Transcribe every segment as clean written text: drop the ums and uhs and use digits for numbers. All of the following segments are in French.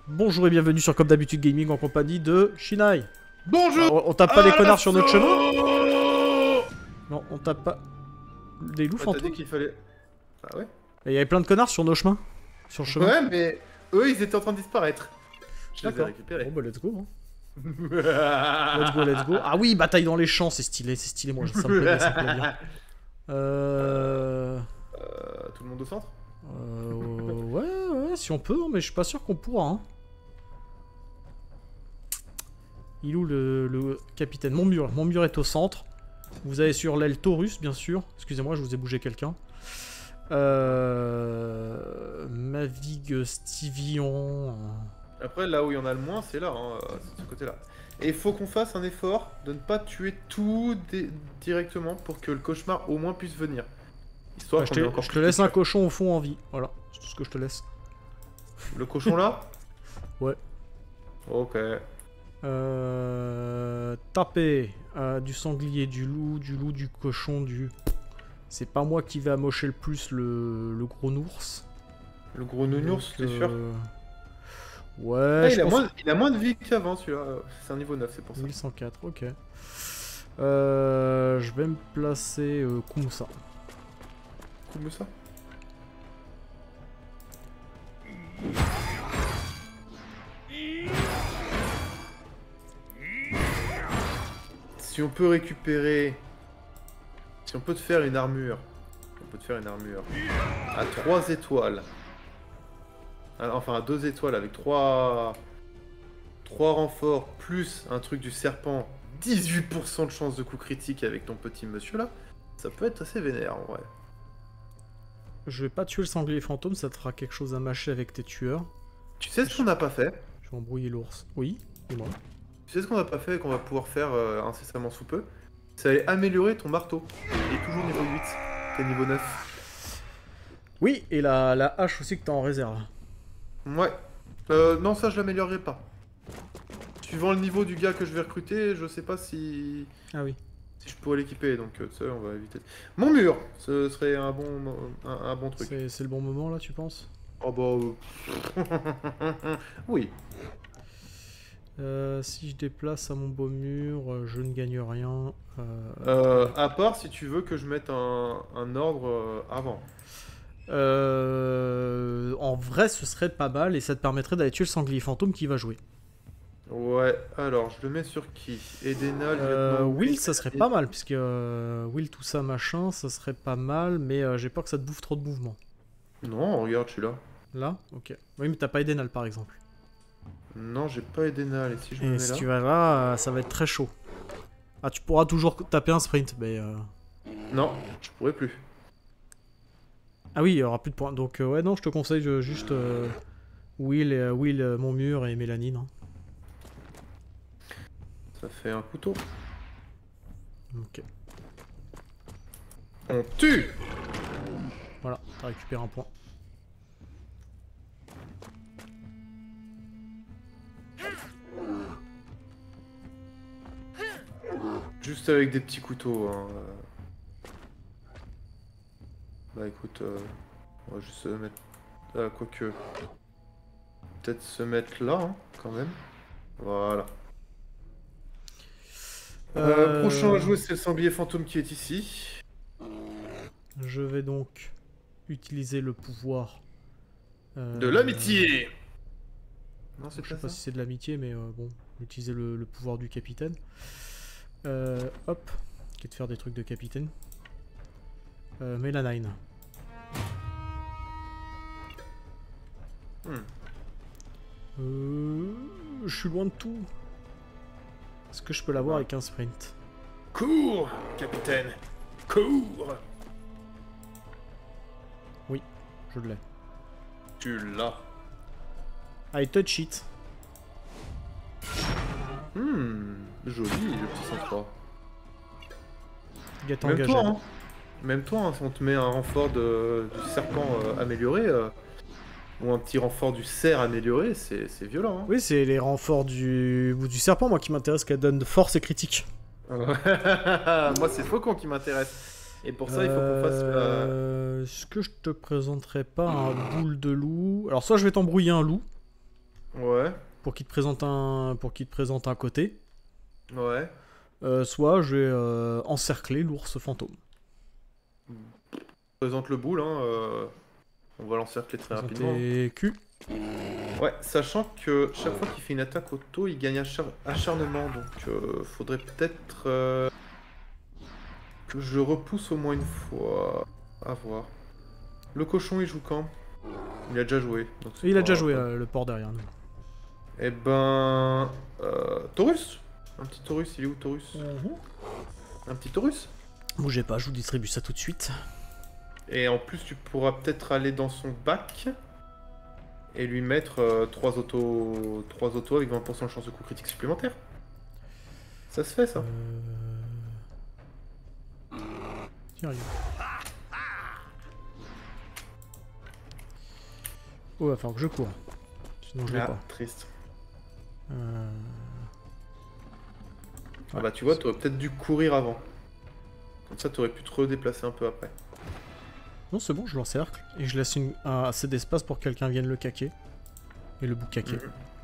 Bonjour et bienvenue sur Comme d'habitude Gaming en compagnie de Shinai. Bonjour. Alors, on tape pas des connards sur notre chemin? Non, on tape pas... Des loups T'as fantômes? dit qu'il fallait... Ah ouais? Il y avait plein de connards sur nos chemins. Sur le chemin. Ouais, mais eux, ils étaient en train de disparaître. Je les ai D'accord. récupérés. Bon bah let's go. Hein. Let's go, let's go. Ah oui, bataille dans les champs, c'est stylé, moi, ça me plaît, ça me plaît bien. Tout le monde au centre? Ouais, si on peut, hein, mais je suis pas sûr qu'on pourra. Hein. Il est où le capitaine? Mon mur est au centre. Vous avez sur l'aile Taurus, bien sûr. Excusez-moi, je vous ai bougé quelqu'un. Mavig, Stivion... Après, là où il y en a le moins, c'est là, hein, c'est de ce côté-là. Et il faut qu'on fasse un effort de ne pas tuer tout directement pour que le cauchemar au moins puisse venir. Histoire je qu'on ait encore te plus laisse de un tueurs. cochon au fond en vie. Voilà, c'est tout ce que je te laisse. Le cochon là? Ouais. Ok. Taper du sanglier, du loup, du cochon, du... C'est pas moi qui vais amocher le plus le gros ours. Le gros nounours, t'es sûr? Ouais, Ah, je pense... il a moins de vie qu'avant celui-là. C'est un niveau 9, c'est pour ça. 1104, ok. Je vais me placer Kumusa. Comme ça. Si on peut récupérer... Si on peut te faire une armure... On peut te faire une armure... À 3 étoiles. Enfin à 2 étoiles avec 3 renforts plus un truc du serpent. 18% de chance de coup critique avec ton petit monsieur là. Ça peut être assez vénère en vrai. Je vais pas tuer le sanglier fantôme, ça te fera quelque chose à mâcher avec tes tueurs. Tu sais ce qu'on n'a pas fait? Je vais embrouiller l'ours. Oui, dis-moi. Tu sais ce qu'on n'a pas fait et qu'on va pouvoir faire incessamment sous peu? C'est améliorer ton marteau. Il est toujours niveau 8. T'es niveau 9. Oui, et la hache aussi que t'as en réserve. Ouais. Non, ça je l'améliorerai pas. Suivant le niveau du gars que je vais recruter, je sais pas si... Ah oui. Si je pourrais l'équiper, donc ça on va éviter. Mon mur, ce serait un bon truc. C'est le bon moment là, tu penses? Oh bah... oui. Si je déplace à mon beau mur, je ne gagne rien. À part si tu veux que je mette un ordre avant. En vrai, ce serait pas mal et ça te permettrait d'aller tuer le sanglier fantôme qui va jouer. Ouais, alors je le mets sur qui? Edenal, lieutenant Will, ça serait pas mal, puisque Will, tout ça, machin, ça serait pas mal, mais j'ai peur que ça te bouffe trop de mouvement. Non, regarde, je suis là. Là? Ok. Oui, mais t'as pas Edenal par exemple. Non, j'ai pas Edenal, et si je me Et mets si là... tu vas là, ça va être très chaud. Ah, tu pourras toujours taper un sprint, mais... Non, je pourrais plus. Ah oui, il y aura plus de points. Donc, ouais, non, je te conseille juste Will, mon mur et Mélanine. Hein. Ça fait un couteau. Ok. On tue! Voilà, t'as récupéré un point. Juste avec des petits couteaux. Hein. Bah écoute, on va juste se mettre... quoique... Peut-être se mettre là, hein, quand même. Voilà. Prochain à jouer, c'est le sanglier fantôme qui est ici. Je vais donc utiliser le pouvoir... De l'amitié! Non, c'est Je sais pas pas ça. si c'est de l'amitié, mais bon, utiliser le pouvoir du capitaine. Hop, qui est de faire des trucs de capitaine. Mélanine. Je suis loin de tout. Est-ce que je peux l'avoir avec un sprint? Cours, capitaine! Cours! Oui, je l'ai. Tu l'as. I touch it. Joli le petit 103. Get Même engagé. toi, hein. Même toi, hein, si on te met un renfort du serpent amélioré, ou un petit renfort du cerf amélioré, c'est violent. Hein. Oui, c'est les renforts du serpent, moi, qui m'intéresse, qu'elle donne de force et critique. Moi, c'est Faucon qui m'intéresse. Et pour ça, il faut qu'on fasse... Est-ce que je te présenterai pas un boule de loup? Alors, soit je vais t'embrouiller un loup. Ouais. pour qu'il te présente un côté. Ouais. Soit je vais encercler l'ours fantôme. Présente le boule, hein. On va l'encercler très rapidement. Présenter cul. Ouais, sachant que chaque fois qu'il fait une attaque auto, il gagne acharnement. Donc faudrait peut-être que je repousse au moins une fois. À voir. Le cochon, il joue quand? Il a déjà joué. Donc c'est Il a déjà pas- joué le port derrière nous. Eh ben... Taurus? Un petit Taurus, il est où Taurus? Un petit Taurus? Bougez pas, je vous distribue ça tout de suite. Et en plus, tu pourras peut-être aller dans son bac et lui mettre 3 autos avec 20% de chance de coup critique supplémentaire. Ça se fait, ça. Tiens, regarde. Oh, va falloir que je cours. Sinon je l'ai pas. Triste. Euh, Ah bah tu vois, t'aurais peut-être dû courir avant. Comme ça, t'aurais pu te redéplacer un peu après. Non, c'est bon, je l'encercle. Et je laisse assez d'espace pour que quelqu'un vienne le caquer. Et le boucaquer.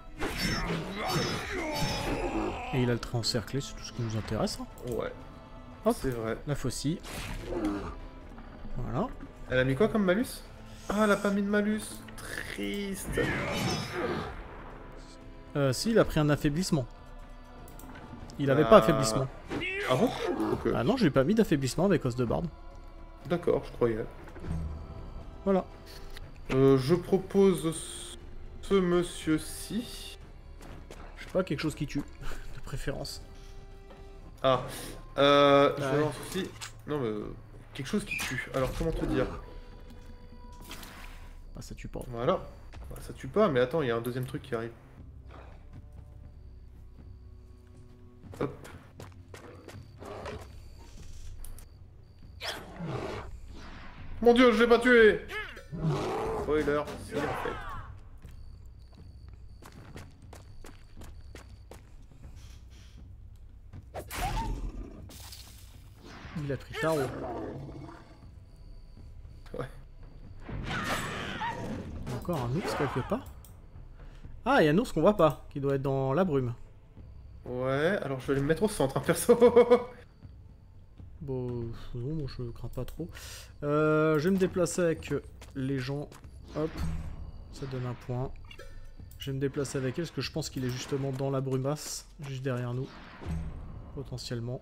Et il a le trait encerclé, c'est tout ce qui nous intéresse. Hein. Ouais. Hop. C'est vrai. La faucille. Voilà. Elle a mis quoi comme malus? Ah, elle a pas mis de malus. Triste. Si, il a pris un affaiblissement. Il avait pas affaiblissement. Ah bon? Ok. Ah non, j'ai pas mis d'affaiblissement avec os de barde. D'accord, je croyais. Voilà. Je propose ce monsieur-ci. Je sais pas, quelque chose qui tue. De préférence. Ah. Je ouais. vais en souci. Non, mais... quelque chose qui tue. Alors, comment te dire? Ah, ça tue pas. Voilà. Bah, ça tue pas, mais attends, il y a un deuxième truc qui arrive. Hop. Mon dieu, je l'ai pas tué! Spoiler, si en fait. Il a pris tarot. Ouais. Encore un ours quelque part. Ah, il y a un ours qu'on voit pas, qui doit être dans la brume. Ouais, alors je vais le mettre au centre, hein, perso. Bon, non, moi je crains pas trop. Je vais me déplacer avec les gens. Hop, ça donne un point. Je vais me déplacer avec elle parce que je pense qu'il est justement dans la brumasse, juste derrière nous. Potentiellement.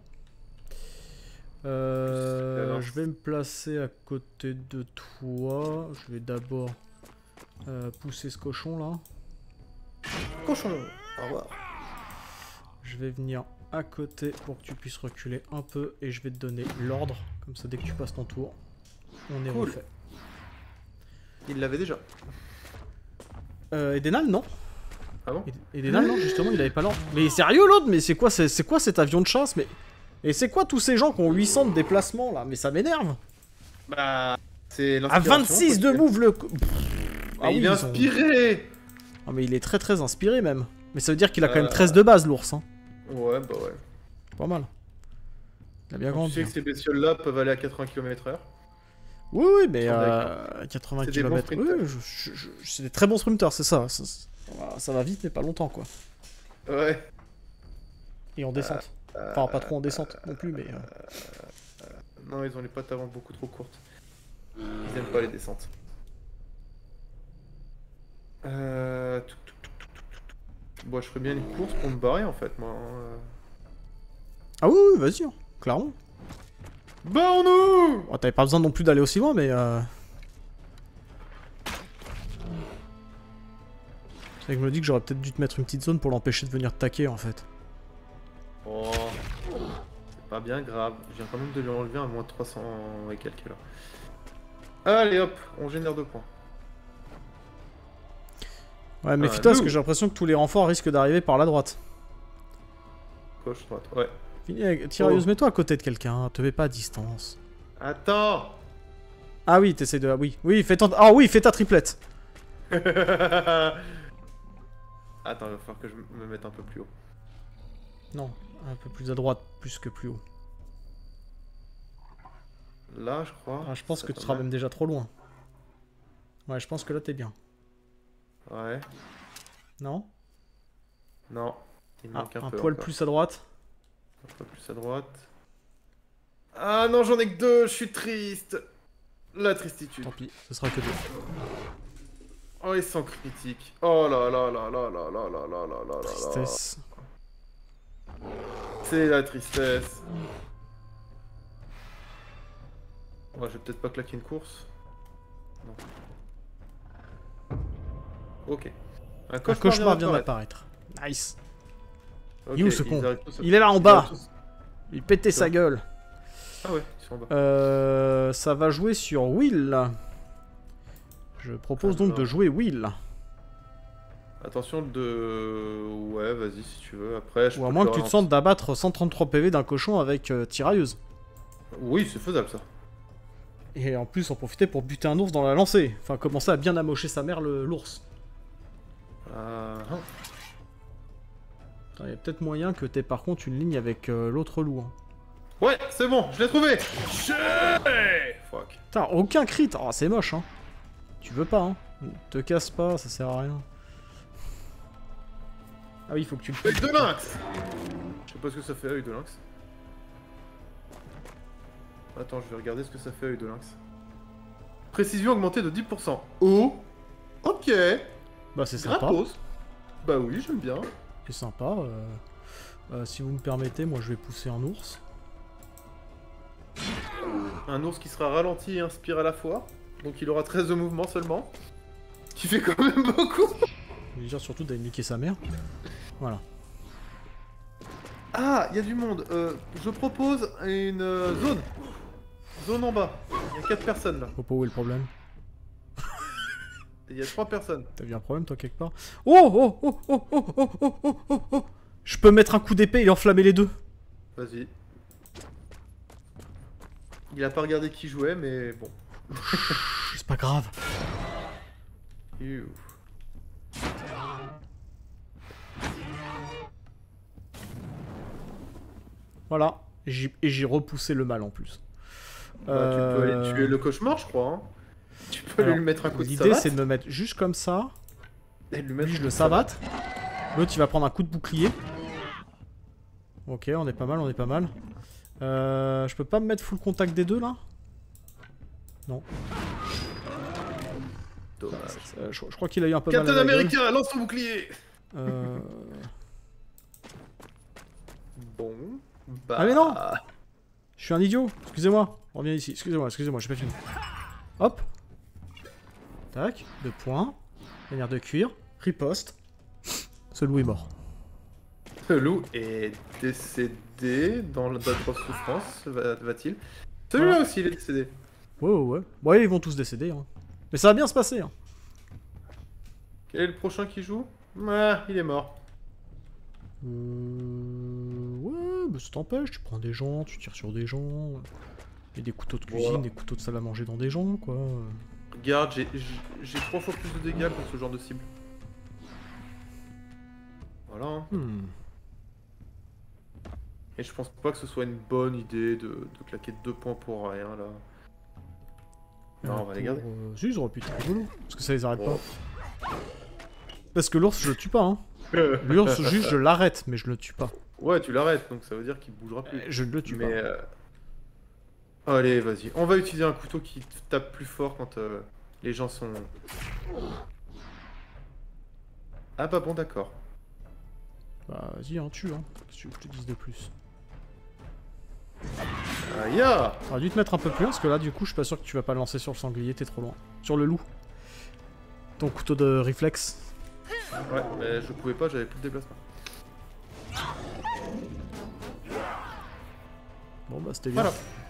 Je vais me placer à côté de toi. Je vais d'abord pousser ce cochon là. Cochon, au revoir. Je vais venir à côté pour que tu puisses reculer un peu et je vais te donner l'ordre. Comme ça, dès que tu passes ton tour, on est refait. Il l'avait déjà. Edenal, non. Ah bon? Edenal, non, justement, il avait pas l'ordre. Mais sérieux, l'autre? Mais c'est quoi cet avion de chasse? Mais... Et c'est quoi tous ces gens qui ont 800 de déplacement, là? Mais ça m'énerve. Bah... c'est À l'inspiration. 26 de move, le... Ah, il est inspiré. Ah, mais il est très très inspiré, même. Mais ça veut dire qu'il a quand même 13 de base, l'ours, hein. Ouais, bah ouais. Pas mal. Il a bien grandi. Tu sais que ces bestioles-là peuvent aller à 80 km/h. Oui, oui, mais 80 C'est des km. bons sprinters. Oui, c'est des très bons sprinters, c'est ça. Ça va vite, mais pas longtemps, quoi. Ouais. Et en descente. Enfin, pas trop en descente non plus, mais... Non, ils ont les pattes avant beaucoup trop courtes. Ils aiment pas les descentes. Bon, je ferais bien une course pour me barrer, en fait, moi. Ah oui, oui, vas-y, hein, clairement. Barre-nous! Oh, t'avais pas besoin non plus d'aller aussi loin, mais... C'est vrai que je me dis que j'aurais peut-être dû te mettre une petite zone pour l'empêcher de venir te taquer, en fait. Oh, c'est pas bien grave. Je viens quand même de lui enlever un moins 300 et quelques là. Allez hop, on génère 2 points. Ouais, mais putain, parce que j'ai l'impression que tous les renforts risquent d'arriver par la droite. Gauche, droite, ouais. Tirailleuse, mets-toi à côté de quelqu'un, te mets pas à distance. Attends. Ah oui, t'essayes de... Oui, oui, fais ta triplette. Attends, il va falloir que je me mette un peu plus haut. Non, un peu plus à droite, plus que plus haut. Là, je crois. Ah, je pense que tu seras même déjà trop loin. Ouais, je pense que là, t'es bien. Ouais. Non? Non. Il manque un peu poil encore. plus à droite. Un peu plus à droite. Ah non, j'en ai que 2, je suis triste. La tristitude. Tant pis, ce sera que 2. Oh, ils sont critiques. Oh là là là là là là là là là là là. Tristesse. C'est la tristesse. Ouais, je vais peut-être pas claquer une course. Non. Ok. Un cauchemar vient d'apparaître. Nice. Ok, Il est où ce ils con? arrivent tous à- Il est là en ils bas. arrivent tous- Il pétait sa gueule. Ah ouais, ils sont en bas. Ça va jouer sur Will. Je propose donc de jouer Will. Attention de... Ouais, vas-y si tu veux. Après, je Ou à peux moins te que tu te ralentir. sentes d'abattre 133 PV d'un cochon avec tirailleuse. Oui, c'est faisable ça. Et en plus en profiter pour buter un ours dans la lancée. Enfin commencer à bien amocher sa mère l'ours. Ah, Il y a peut-être moyen que t'aies par contre une ligne avec l'autre loup. Hein. ouais, c'est bon, je l'ai trouvé. Fuck. Putain, aucun crit. Oh, c'est moche hein. Tu veux pas hein. Te casse pas, ça sert à rien. Ah oui, il faut que tu le... Œil de lynx. Je sais pas ce que ça fait œil de lynx. Attends, je vais regarder ce que ça fait œil de lynx. Précision augmentée de 10%. Oh. Ok. Bah c'est sympa. Gratos. Bah oui, j'aime bien. C'est sympa. Si vous me permettez, moi je vais pousser un ours. Un ours qui sera ralenti et inspire à la fois. Donc il aura 13 de mouvement seulement. Qui fait quand même beaucoup. Je veux dire surtout d'aller niquer sa mère. Voilà. Ah, il y a du monde. Je propose une zone. Zone en bas. Il y a 4 personnes là. Faut pas où est le problème. Il y a 3 personnes. T'as vu un problème toi quelque part? Oh oh oh oh oh oh oh oh oh oh. Je peux mettre un coup d'épée et enflammer les deux. Vas-y. Il a pas regardé qui jouait, mais bon. C'est pas grave. Youh. Voilà. Et j'ai repoussé le mal en plus. Bah, tu peux aller tuer le cauchemar, je crois. Hein. Tu peux aller Alors, lui mettre un coup de l'idée savate. c'est de me mettre juste comme ça. Et de lui mettre Lui un je coup le de savate. savate. L'autre il va prendre un coup de bouclier. Ok, on est pas mal, on est pas mal. Je peux pas me mettre full contact des deux là? Non. Dommage. Je crois qu'il a eu un peu mal Captain à la gueule. America, lance ton bouclier. Bon. Bah... Ah mais non. Je suis un idiot, excusez-moi. Reviens ici, excusez-moi, j'ai pas fini. Hop. Tac, 2 points. Manière de cuir. Riposte. Ce loup est mort. Le loup est décédé dans d'atroces souffrances, va-t-il. Celui-là Voilà. aussi, il est décédé. Ouais. Ouais, ils vont tous décéder. Hein. Mais ça va bien se passer. Hein. Quel est le prochain qui joue? Ah, il est mort. Ouais, bah ça t'empêche, tu prends des gens, tu tires sur des gens. Et des couteaux de cuisine, Voilà. des couteaux de salle à manger dans des gens, quoi. Regarde, j'ai 3 fois plus de dégâts contre ce genre de cible. Voilà. Hein. Et je pense pas que ce soit une bonne idée de claquer 2 points pour rien, là. Non, on va les garder. Si, ils auraient pu être rigolo. Parce que ça les arrête Oh. pas. Parce que l'ours, je le tue pas, hein. L'ours, juste, je l'arrête, mais je le tue pas. Ouais, tu l'arrêtes, donc ça veut dire qu'il bougera plus. Je ne le tue Mais... pas. Allez, vas-y. On va utiliser un couteau qui tape plus fort quand les gens sont... Ah bah bon, d'accord. Bah, vas-y, hein, tue, hein. Qu'est-ce que tu veux que je te dise de plus? Aïe ah. T'aurais dû te mettre un peu plus loin, parce que là, du coup, je suis pas sûr que tu vas pas le lancer sur le sanglier, t'es trop loin. Sur le loup. Ton couteau de réflexe. Ouais, mais je pouvais pas, j'avais plus de déplacement. Bon, bah, c'était bien.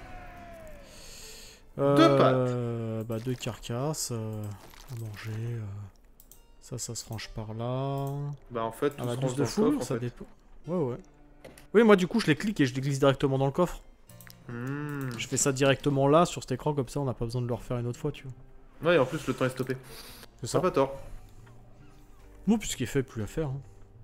Voilà. Deux pattes. Bah, 2 carcasses. À manger. Ça se range par là. Bah en fait, tout Ah, bah, se 12 range de dans le foule, coffre, en ça fait. dépend. Ouais. Oui, moi, du coup, je les clique et je les glisse directement dans le coffre. Hmm. Je fais ça directement là, sur cet écran, comme ça, on n'a pas besoin de le refaire une autre fois, tu vois. Ouais, et en plus, le temps est stoppé. C'est Ça ça. pas tort. Bon, puisqu'il est fait, plus à faire. Hein.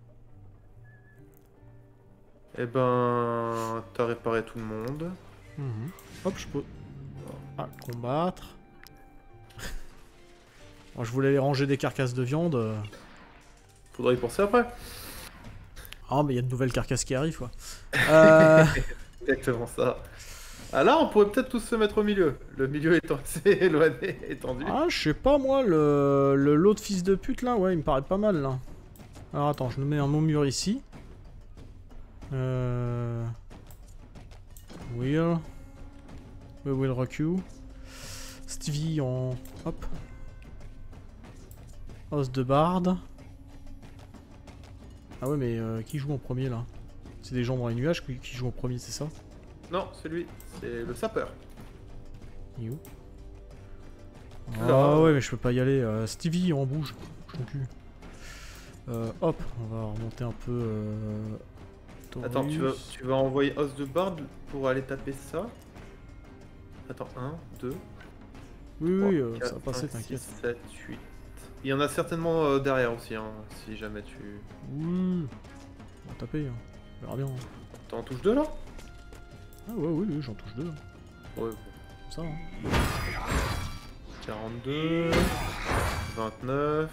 Eh ben... T'as réparé tout le monde. Hop, je peux... Ah, combattre. Moi, je voulais les ranger des carcasses de viande. Faudra y penser après. Ah, mais il y a de nouvelles carcasses qui arrivent, quoi. Exactement ça. Ah là, on pourrait peut-être tous se mettre au milieu. Le milieu étant assez éloigné, étendu. Ah, je sais pas, moi, le lot de fils de pute, là, ouais, il me paraît pas mal, là. Alors, attends, je me mets un mot mur ici. Will. We will rock you. Stevie en... Hop. Os de barde. Ah ouais, mais qui joue en premier, là? C'est des gens dans les nuages qui jouent en premier, c'est ça? Non, c'est lui. C'est le sapeur. Il est où? Alors, Ah ouais, mais je peux pas y aller. Stevie en bouge. Je cul. Hop, on va remonter un peu. Attends, Taurus. tu vas envoyer Os de Barde pour aller taper ça. Attends, 1, 2, Oui, 3, oui, 4, ça va passer, 5, t'inquiète. 6, 7, 8. Il y en a certainement derrière aussi, hein, si jamais tu... Oui. On va taper, hein. On verra bien. Hein. T'en touches 2 là? Ah ouais, oui, oui, j'en touche deux. Ouais, bon. Comme ça, hein. 42, 29...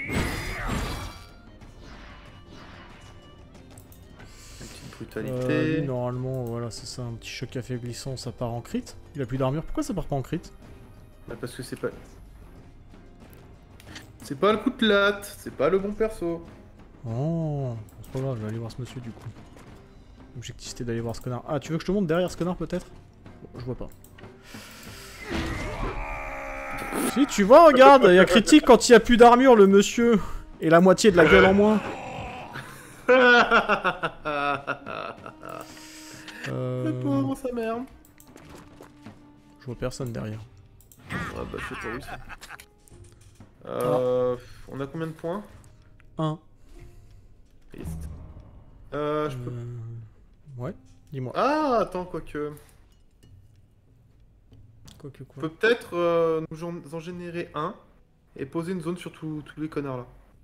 Une petite brutalité... Lui, normalement, voilà, c'est ça, un petit choc affaiblissant, ça part en crit. Il a plus d'armure, pourquoi ça part pas en crit? Bah parce que c'est pas... C'est pas le coup de latte, c'est pas le bon perso. Oh, c'est pas grave, je vais aller voir ce monsieur du coup. L'objectif c'était d'aller voir ce connard. Ah, tu veux que je te montre derrière ce connard peut-être? Bon, je vois pas. Si, tu vois, regarde, il y a critique quand il y a plus d'armure, le monsieur. Et la moitié de la gueule en moins. Le pauvre, sa merde. Je vois personne derrière. Ah bah c'est pas aussi. On a combien de points? 1. Triste. Je peux... Ouais, dis-moi. Ah, attends, quoique... Quoique On quoi. peut peut-être nous en générer un et poser une zone sur tous les connards là.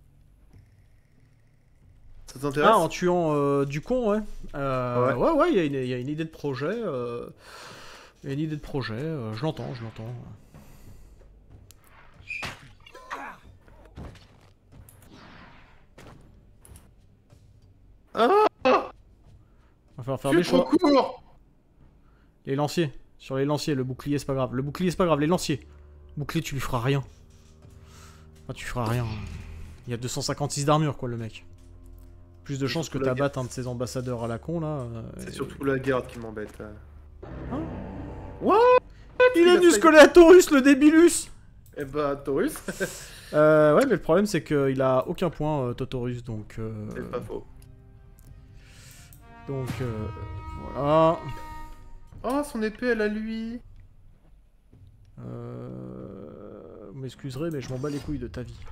Ça t'intéresse? Ah, en tuant du con, ouais. Ouais, il y a une idée de projet. Il y a une idée de projet, je l'entends, je l'entends. Ah, Va falloir faire je des suis trop choix. court. Les lanciers. Sur les lanciers, le bouclier c'est pas grave. Le bouclier c'est pas grave, les lanciers. Bouclier tu lui feras rien. Ah, tu feras rien. Il y a 256 d'armure quoi le mec. Plus de chances que t'abattes un de ces ambassadeurs à la con là. C'est surtout la garde qui m'embête. Hein? What? Il est du squelette à Taurus le débilus. Eh bah Taurus. Ouais mais le problème c'est qu'il a aucun point Totorus donc... C'est pas faux. Donc voilà. Oh son épée elle a lui. Vous m'excuserez mais je m'en bats les couilles de ta vie.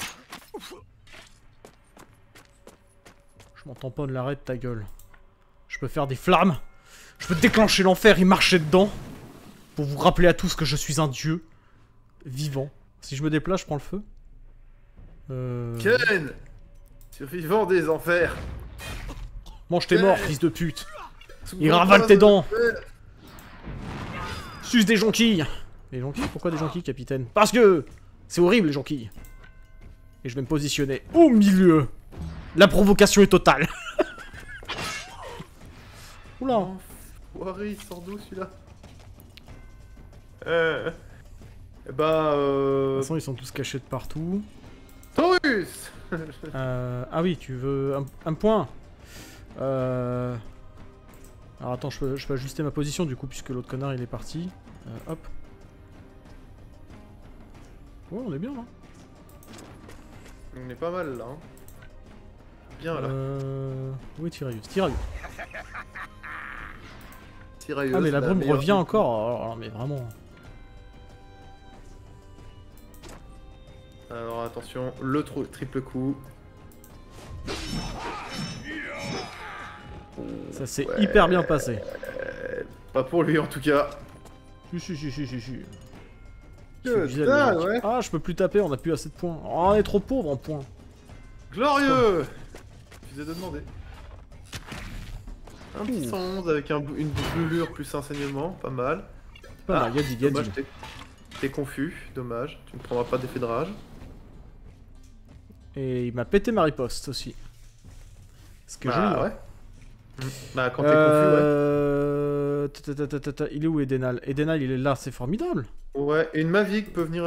Je m'en tamponne l'arrêt de ta gueule. Je peux faire des flammes. Je peux déclencher l'enfer et marcher dedans. Pour vous rappeler à tous que je suis un dieu. Vivant. Si je me déplace, je prends le feu. Ken, survivant des enfers. Mange tes morts, fils de pute. Il ravale tes dents. Suce des jonquilles. Les jonquilles? Pourquoi des jonquilles, capitaine? Parce que c'est horrible, les jonquilles. Et je vais me positionner au milieu. La provocation est totale. Oula. Enfoiré, il sort d'où celui-là? Bah De toute façon, ils sont tous cachés de partout. Taurus. Ah oui, tu veux un point. Alors attends, je peux ajuster ma position du coup, puisque l'autre connard il est parti. Hop. Ouais, on est bien là. On est pas mal là. Hein. Bien là. Oui, Tirailleuse. Tirailleuse. Tirailleuse, Ah, mais la brume meilleure revient encore. Alors, mais vraiment. Alors attention, le triple coup. Ça s'est hyper bien passé. Pas pour lui en tout cas. Si. Que Je disais, dalle, le mec. ouais. Ah, je peux plus taper, on a plus assez de points. Oh, on est trop pauvre en points. Glorieux. Je vous ai demandé. Un petit Ouh. 111 avec une brûlure plus enseignement, pas mal. Pas mal, Yadi. Dommage, t'es confus, dommage. Tu ne prendras pas d'effet de rage. Et il m'a pété ma riposte aussi. Ce que joli. ouais. Bah quand t'es confus, ouais. Il est où Edenal? Edenal, il est là, c'est formidable. Ouais, et une Mavic peut venir...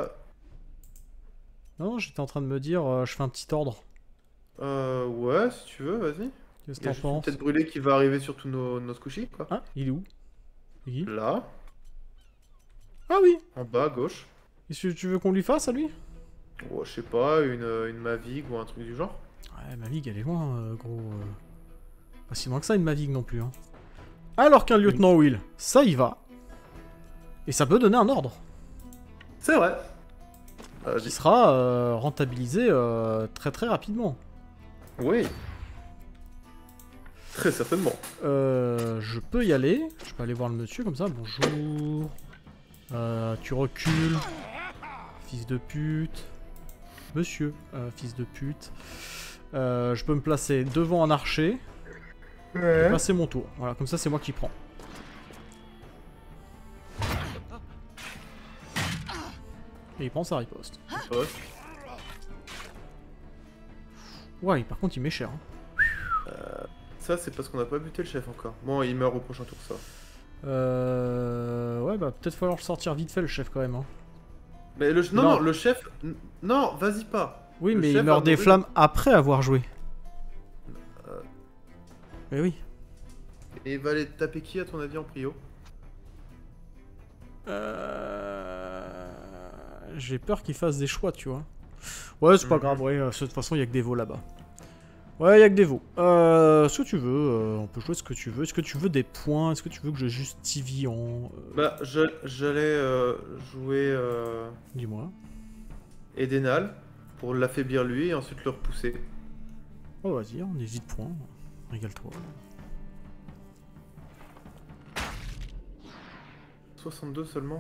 Non, j'étais en train de me dire, je fais un petit ordre. Ouais, si tu veux, vas-y. Qu'est-ce Il que y a t'en juste une penses? tête brûlée qui va arriver sur tous nos squishies, quoi. Ah, il est où? Il est qui? Là, Ah oui! en bas, à gauche. Qu'est-ce que tu veux qu'on lui fasse à lui? Oh, je sais pas, une Mavic ou un truc du genre. Ouais, Mavig, elle est loin, gros. Pas si loin que ça, une Mavig non plus. Hein. Alors qu'un lieutenant Will, ça y va. Et ça peut donner un ordre. C'est vrai. Qui sera rentabilisé très très rapidement. Oui. Très certainement. Je peux y aller. Je peux aller voir le monsieur comme ça. Bonjour. Tu recules. Fils de pute. Monsieur, fils de pute. Je peux me placer devant un archer. Ouais. Et passer mon tour. Voilà, comme ça c'est moi qui prends. Et il prend sa riposte. Ouais, par contre il met cher. Hein. Ça, c'est parce qu'on n'a pas buté le chef encore. Bon, il meurt au prochain tour, ça. Ouais, bah peut-être falloir le sortir vite fait le chef quand même. Hein. Mais le... Non, Non. non, le chef... Non, vas-y pas. Oui, Le mais chef il meurt a des mouru. flammes après avoir joué. Mais oui. Et il va aller taper qui, à ton avis, en prio? J'ai peur qu'il fasse des choix, tu vois. Ouais, c'est pas Mhm. grave, ouais, de toute façon, il y a que des veaux là-bas. Ouais, il y a que des veaux. Ce que tu veux, on peut jouer ce que tu veux. Est-ce que tu veux des points? Est-ce que tu veux que je justifie en... Bah, j'allais jouer Dis-moi. Edenal pour l'affaiblir lui et ensuite le repousser. Oh, vas-y, on hésite point. Régale-toi. 62 seulement.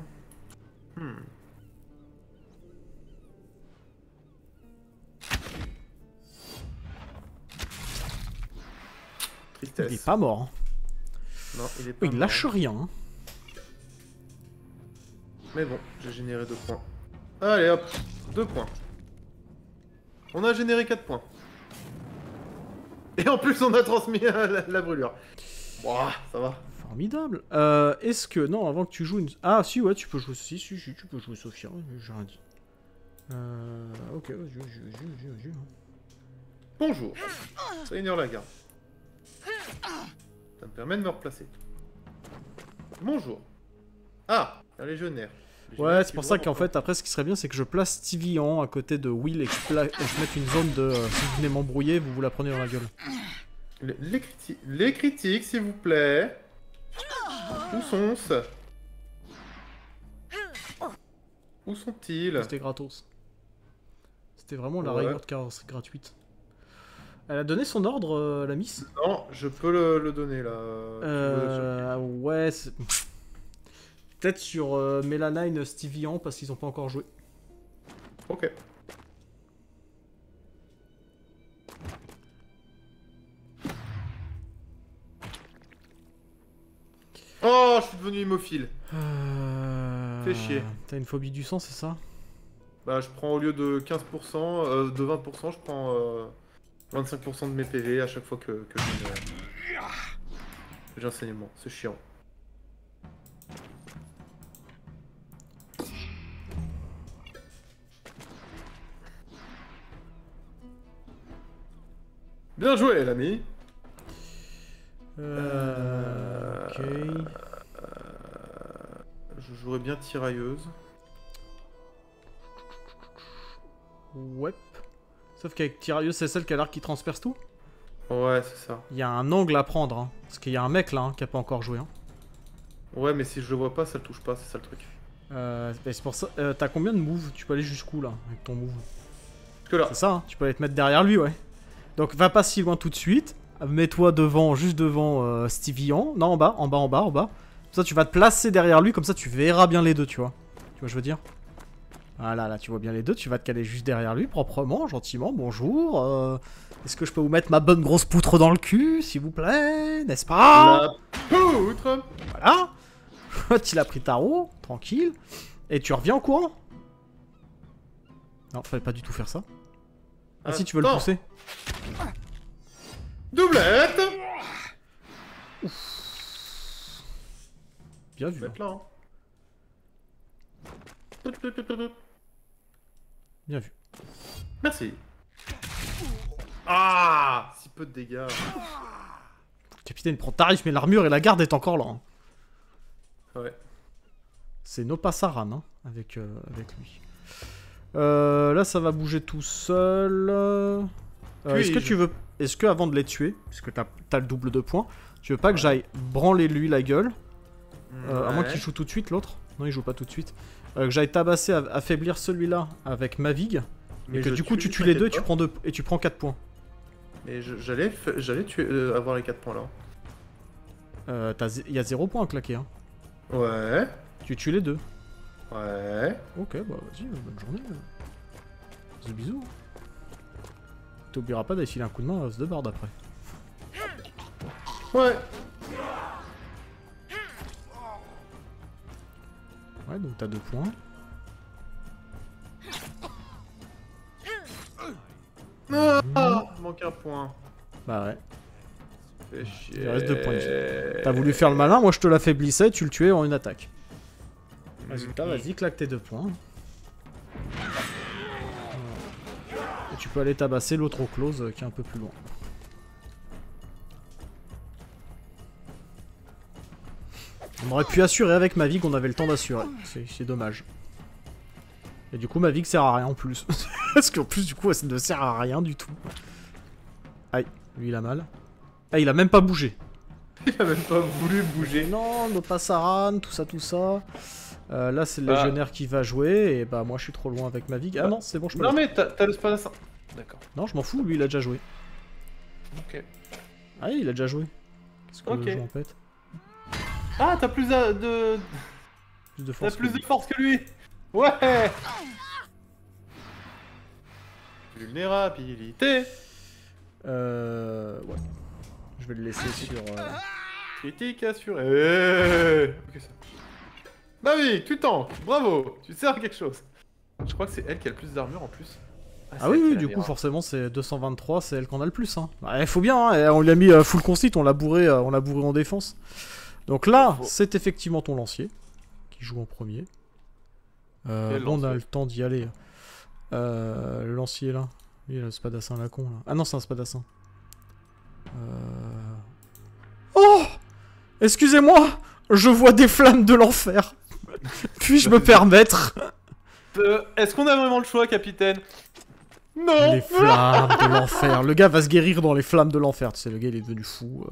Tristesse. Il est pas mort. Hein. Non, il est pas Oui, il mort. lâche rien. Hein. Mais bon, j'ai généré 2 points. Allez hop, 2 points. On a généré 4 points. Et en plus, on a transmis la brûlure. Ouah, ça va. Formidable. Est-ce que... Non, avant que tu joues une... Ah, si, ouais, tu peux jouer... Si, tu peux jouer Sophia. J'ai rien dit. Ok, vas-y. Bonjour, Seigneur Lagarde. Ça me permet de me replacer. Bonjour. Ah, un légionnaire. Ouais, c'est pour ça qu'en fait, après, ce qui serait bien, c'est que je place Stevie en à côté de Will et que je mette une zone de... si vous venez m'embrouiller, vous la prenez dans la gueule. Les critiques, s'il vous plaît. Où sont-ce? Où sont-ils? C'était gratos. C'était vraiment la Ouais. rigueur de carrosserie gratuite. Elle a donné son ordre, la miss? Non, je peux le donner là. Ouais, c'est... Peut-être sur Melanine, Stevie en, parce qu'ils ont pas encore joué. Ok. Oh, je suis devenu hémophile. Fais chier. T'as une phobie du sang, c'est ça? Bah, je prends au lieu de 15%, de 20%, je prends 25% de mes PV à chaque fois que j'ai un saignement. C'est chiant. Bien joué, l'ami. Ok. Je jouerais bien tirailleuse. Ouais. Sauf qu'avec Tirailleuse, c'est celle qui a l'arc qui transperce tout. Ouais, c'est ça. Il y a un angle à prendre, hein. Parce qu'il y a un mec là hein, qui a pas encore joué. Hein. Ouais, mais si je le vois pas, ça le touche pas, c'est ça le truc. C'est pour ça. T'as combien de moves? Tu peux aller jusqu'où là avec ton move? Que là. C'est ça, hein. Tu peux aller te mettre derrière lui, ouais. Donc va pas si loin tout de suite. Mets-toi devant, juste devant Stevie en. Non, en bas. Comme ça, tu vas te placer derrière lui, comme ça, tu verras bien les deux, tu vois. Tu vois, ce que je veux dire? Voilà, là, tu vois bien les deux. Tu vas te caler juste derrière lui, proprement, gentiment. Bonjour. Est-ce que je peux vous mettre ma bonne grosse poutre dans le cul, s'il vous plaît? N'est-ce pas? La poutre. Voilà. Il a pris ta roue, tranquille. Et tu reviens en courant? Non, fallait pas du tout faire ça. Ah si, tu veux le Attends. pousser. Doublette. Bien Je vu. vais être là. Hein. Bien vu. Merci. Ah, si peu de dégâts. Le capitaine prend tarif, mais l'armure et la garde est encore là. Hein. Ouais. C'est Nopassaran hein, avec lui. Là, ça va bouger tout seul. Est-ce que tu veux... Est-ce que avant de les tuer, puisque t'as le double de points, tu veux pas que j'aille branler lui la gueule à moins qu'il joue tout de suite l'autre. Non, il joue pas tout de suite. Que j'aille tabasser, affaiblir celui-là avec Mavig. Et que du coup tu tues les deux et tu prends 4 points. Mais j'allais tuer, avoir les 4 points là. Il y a 0 points à claquer. Hein. Ouais. Tu tues les deux. Ouais. Ok, bah vas-y, bonne journée. Bisous. T'oublieras pas d'aller filer un coup de main à The Bard après. Ouais. Ouais, donc t'as 2 points. Ah, manque un point. Bah ouais. Fait chier. Il reste 2 points. T'as voulu faire le malin, moi je te l'affaiblissais, tu le tuais en une attaque. Résultat, vas-y, claque tes 2 points. Et tu peux aller tabasser l'autre au close qui est un peu plus loin. On aurait pu assurer avec Mavig qu'on avait le temps d'assurer. C'est dommage. Et du coup, Mavig sert à rien en plus. Parce qu'en plus, du coup, ça ne sert à rien du tout. Aïe, lui il a mal. Ah, il a même pas bougé. Il a même pas voulu bouger. Non, Nopassaran, tout ça. Là, c'est le légionnaire qui va jouer. Et bah, moi, je suis trop loin avec Mavig. Ah non, c'est bon, je peux. Non, mais t'as le spadassin. D'accord. Non, je m'en fous, lui, il a déjà joué. Ok. Ah, il a déjà joué. Qu'est-ce que Ok. je en pète? Ah, t'as plus de... Plus de T'as force. plus que de force que lui. Ouais. Vulnérabilité. Ouais. Je vais le laisser sur... Critique assurée. Ok, ça. Bah oui, tu tankes. Bravo. Tu sers à quelque chose. Je crois que c'est elle qui a le plus d'armure en plus. Ah oui, oui, du coup, forcément, c'est 223, c'est elle qu'on a le plus. Hein. Bah, il faut bien, hein, et on lui a mis full conceit, on l'a bourré en défense. Donc là, c'est effectivement ton lancier qui joue en premier. On a le temps d'y aller. Le lancier là. Il a le spadassin la con là. Ah non, c'est un spadassin. Oh! Excusez-moi! Je vois des flammes de l'enfer. Puis-je me permettre? Est-ce qu'on a vraiment le choix, capitaine? Non! Les flammes de l'enfer. Le gars va se guérir dans les flammes de l'enfer. Tu sais, le gars il est devenu fou.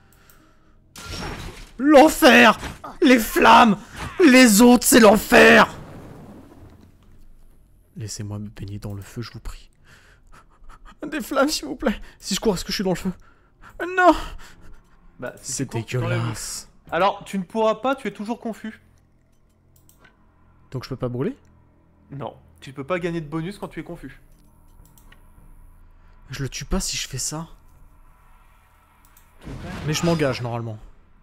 L'enfer! Les flammes! Les autres, c'est l'enfer! Laissez-moi me baigner dans le feu, je vous prie. Des flammes, s'il vous plaît. Si je cours, est-ce que je suis dans le feu? Non! Bah, c'est dégueulasse. Alors, tu ne pourras pas, tu es toujours confus. Donc je peux pas brûler? Non, tu peux pas gagner de bonus quand tu es confus. Je le tue pas si je fais ça. Mais je m'engage normalement.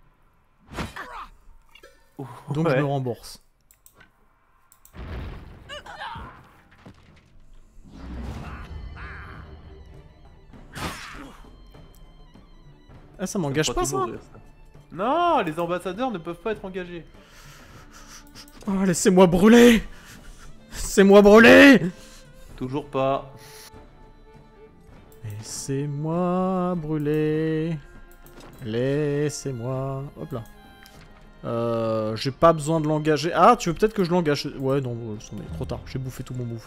Donc je me rembourse. Ah, ça m'engage pas, ça. Non, les ambassadeurs ne peuvent pas être engagés. Oh, laissez-moi brûler. Laissez-moi brûler. Toujours pas. Laissez-moi brûler. Laissez-moi... Hop là. J'ai pas besoin de l'engager. Ah, tu veux peut-être que je l'engage? Ouais, non, c'est trop tard. J'ai bouffé tout mon move.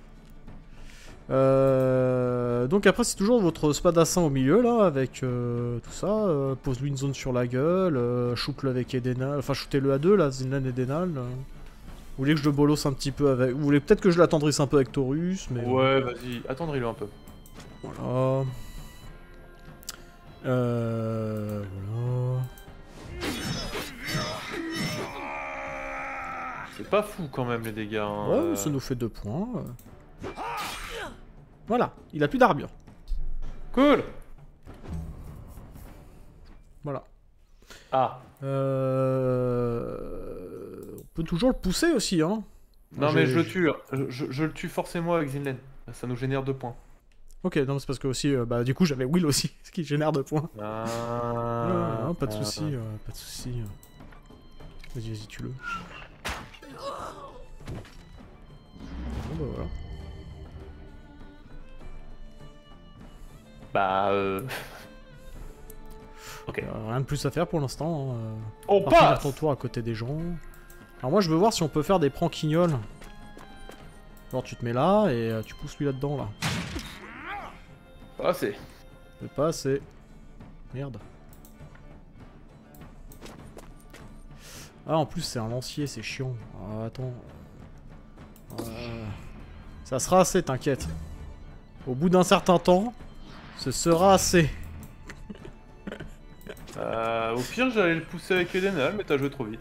Donc après, c'est toujours votre spadassin au milieu, là, avec tout ça. Pose-lui une zone sur la gueule. Shoot-le avec Edenal. Enfin, shootez-le à deux, là, Zinlan et Edenal. Vous voulez que je le bolosse un petit peu avec... Vous voulez peut-être que je l'attendrisse un peu avec Taurus, mais... Ouais, vas-y, attendris-le un peu. Voilà. Voilà. C'est pas fou quand même les dégâts. Hein. Ouais, ça nous fait 2 points. Voilà, il a plus d'armure. Cool. Voilà. Ah. On peut toujours le pousser aussi, hein. Non mais je le tue. Je le tue forcément avec Zinlen. Ça nous génère 2 points. Ok, non, c'est parce que aussi, bah du coup j'avais Will aussi, ce qui génère 2 points. Non, pas de soucis, pas de soucis. Vas-y, vas-y, tue-le. Bon bah voilà. Bah Ok. Rien de plus à faire pour l'instant. On Finir passe. ton tour à côté des gens. Alors moi je veux voir si on peut faire des pranquignoles. Genre tu te mets là et tu pousses lui là-dedans là. Ah c'est. C'est pas assez. Merde. Ah en plus c'est un lancier, c'est chiant. Ah, attends. Ça sera assez, t'inquiète. Au bout d'un certain temps, ce sera assez. Au pire j'allais le pousser avec Edenal, mais t'as joué trop vite.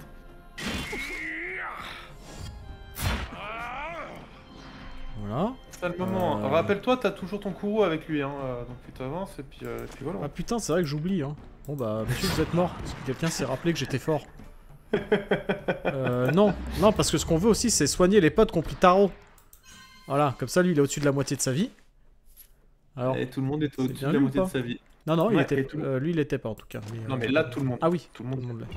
Voilà. C'est le moment. Rappelle-toi, t'as toujours ton courroux avec lui, hein. Donc tu t'avances et puis voilà. Ah putain, c'est vrai que j'oublie, hein. Bon bah, monsieur, vous êtes mort. Parce que quelqu'un s'est rappelé que j'étais fort. Non, non, parce que ce qu'on veut aussi, c'est soigner les potes contre Taro. Voilà, comme ça, lui, il est au-dessus de la moitié de sa vie. Alors, Et tout le monde est au-dessus bien de la lui ou moitié de pas sa vie. non, non, il Ouais, était, et tout le- lui, il était pas en tout cas. Non mais là tout le monde. Ah oui, Tout le monde. l'est.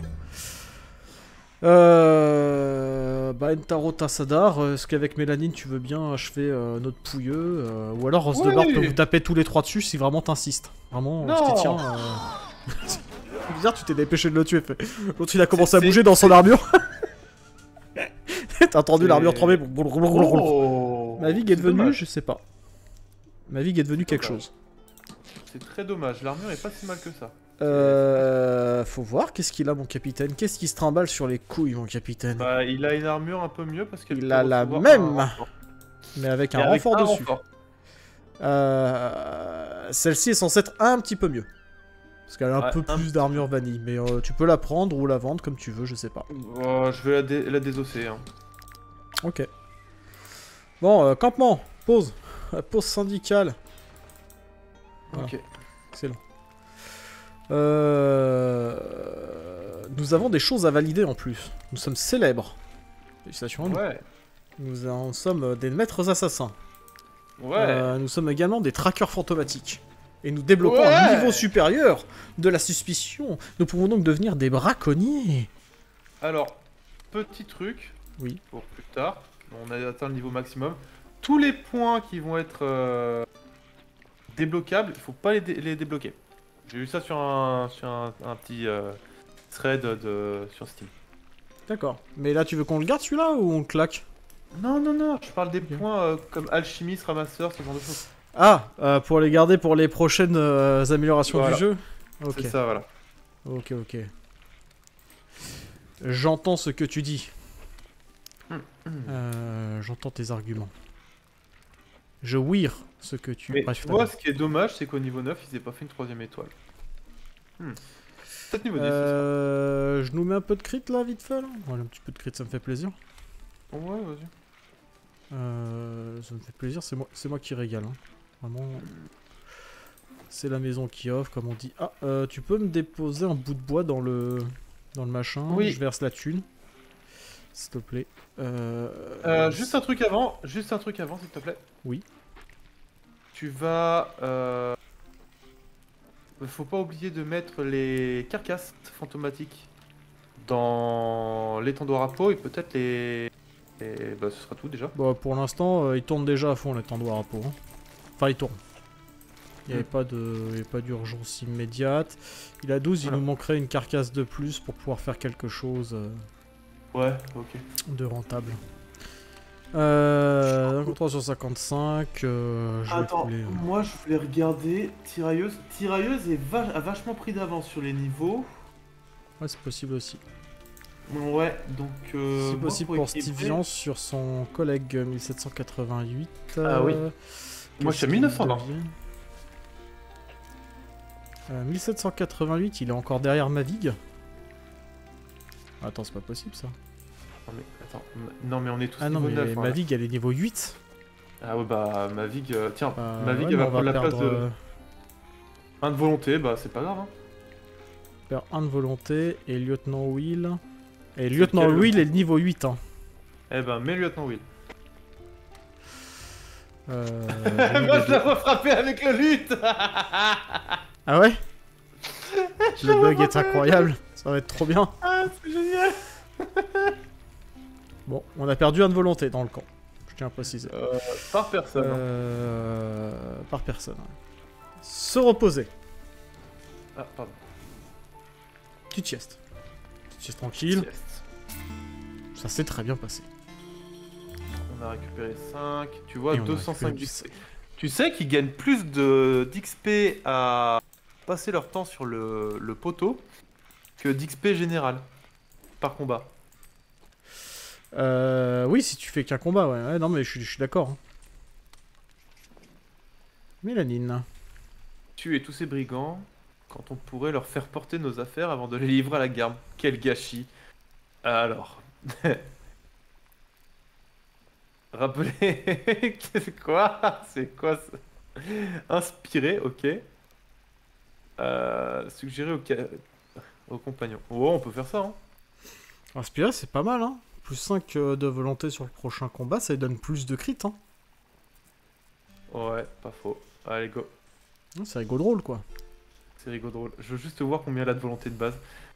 Bah, Entaro Tassadar, est-ce qu'avec Mélanine tu veux bien achever notre pouilleux ou alors Rose de Barbe peut vous taper tous les trois dessus si vraiment t'insistes. Vraiment, Non. je t'y tiens. Bizarre, tu t'es dépêché de le tuer. L'autre il a commencé à C'est- bouger dans son armure. T'as entendu C'est- l'armure trembler. Oh, Ma vigue est c'est devenue, dommage. je sais pas. Ma vigue est devenue quelque Dommage. chose. C'est très dommage, l'armure est pas si mal que ça. Faut voir, qu'est-ce qu'il a mon capitaine? Qu'est-ce qui se trimballe sur les couilles mon capitaine? Bah, il a une armure un peu mieux parce qu'elle Il peut a la recevoir même, un renfort. mais avec Et un avec renfort un dessus. renfort. Celle-ci est censée être un petit peu mieux. Parce qu'elle a un Ouais, peu plus d'armure vanille. Mais tu peux la prendre ou la vendre comme tu veux, je sais pas. Je vais la désosser. Hein. Ok. Bon, campement, pause. Pause syndicale. Voilà. Ok. Excellent. Nous avons des choses à valider en plus. Nous sommes célèbres. Félicitations. Ouais. Nous sommes des maîtres assassins. Ouais. Nous sommes également des traqueurs fantomatiques. Et nous débloquons Ouais. un niveau supérieur de la suspicion. Nous pouvons donc devenir des braconniers. Alors, petit truc. Oui. Pour plus tard. On a atteint le niveau maximum. Tous les points qui vont être débloquables, il faut pas les débloquer. J'ai vu ça sur un petit thread sur Steam. D'accord. Mais là, tu veux qu'on le garde celui-là ou on le claque? Non, non, non, je parle des Ok. points comme alchimiste, ramasseur, ce genre de choses. Ah, pour les garder pour les prochaines améliorations Voilà. du jeu. Ok. C'est ça, voilà. Ok, ok. J'entends ce que tu dis. J'entends tes arguments. Je weir ce que tu... Mais Bref, tu pas vois, grave. ce qui est dommage, c'est qu'au niveau 9, ils aient pas fait une 3ème étoile. Peut-être niveau 10, Je nous mets un peu de crit là, vite fait là. Voilà, un petit peu de crit, ça me fait plaisir. c'est ça. Ouais, vas-y. Ça me fait plaisir, c'est moi qui régale. Hein. Vraiment. C'est la maison qui offre, comme on dit. Ah, tu peux me déposer un bout de bois dans le machin. Oui. Je verse la thune. S'il te plaît. Juste un truc avant, s'il te plaît. Oui. Tu vas... Faut pas oublier de mettre les carcasses fantomatiques dans l'étendoir à peau et peut-être les... Et bah ce sera tout déjà. Bon, pour l'instant, il tourne déjà à fond l'étendoir à peau. Hein. Enfin, il tourne. Il n'y avait pas d'urgence immédiate. Il a 12, il Voilà. nous manquerait une carcasse de plus pour pouvoir faire quelque chose Ouais, ok. de rentable. Un contre 3 sur 55. Je vais Attends, couler, moi je voulais regarder Tirailleuse. Tirailleuse a vachement pris d'avance sur les niveaux. Ouais, c'est possible aussi. Ouais, donc... C'est possible pour Steve Vian sur son collègue 1788. Ah oui. Moi, je suis à 1920. 1788, il est encore derrière Mavig. Attends, c'est pas possible ça. Non mais, attends, non mais on est tous Ah non, niveau mais 9. hein, Mavig, elle est niveau 8. Ah ouais, bah Mavig, tiens, Mavig ouais, elle mais va on prendre la place perdre, de 1 de volonté, bah c'est pas grave. Hein. perd 1 de volonté et Lieutenant Will. Et Lieutenant lequel, Will est le niveau 8. Hein. Eh ben, mets Lieutenant Will. J'ai mis Moi, les je l'ai deux. refrappé avec le lutte. Ah ouais? Le bug est incroyable, ça va être trop bien. Ah, c'est génial. Bon, on a perdu un de volonté dans le camp, je tiens à préciser. Par personne. Par personne. Ouais. Se reposer. Ah, pardon. Petite sieste. Petite sieste tranquille. Sieste. Ça s'est très bien passé. On a récupéré 5. Tu vois, Et on a 205 récupéré d'XP. Tu sais qu'ils gagnent plus d'XP à passer leur temps sur le poteau que d'XP général par combat. Oui, si tu fais qu'un combat, ouais. Ouais, non, mais je suis d'accord. Hein. Mélanine. Tuer tous ces brigands quand on pourrait leur faire porter nos affaires avant de les livrer à la garde. Quel gâchis. Alors. Rappelez. C'est quoi? C'est quoi ça? Inspirer, ok. Suggérer aux compagnons. Oh, on peut faire ça, hein. Inspiré, c'est pas mal, hein. Plus 5 de volonté sur le prochain combat, ça lui donne plus de crit, hein. Ouais, pas faux. Allez, go. C'est rigolo drôle, quoi. C'est rigolo drôle. Je veux juste voir combien elle a de volonté de base.